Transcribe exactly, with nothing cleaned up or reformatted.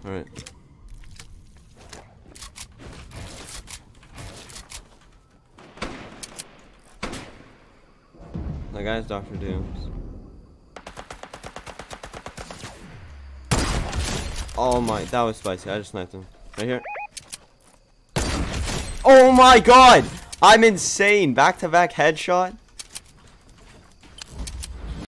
Alright. That guy's Doctor Dooms. Oh my, that was spicy. I just sniped him. Right here. Oh my god! I'm insane! Back to back headshot.